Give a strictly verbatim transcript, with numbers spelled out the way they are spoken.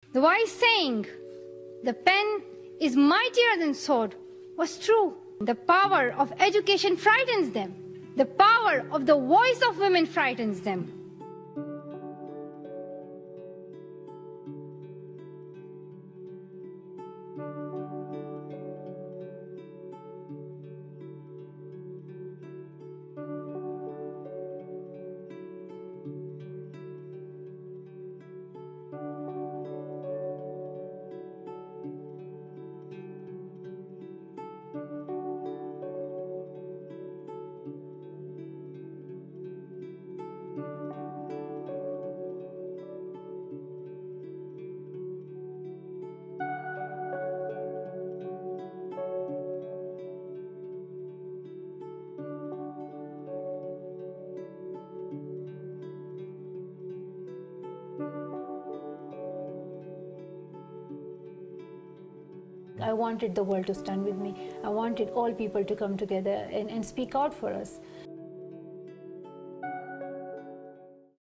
The wise saying, "The pen is mightier than sword," was true. The power of education frightens them. The power of the voice of women frightens them. I wanted the world to stand with me. I wanted all people to come together and, and speak out for us.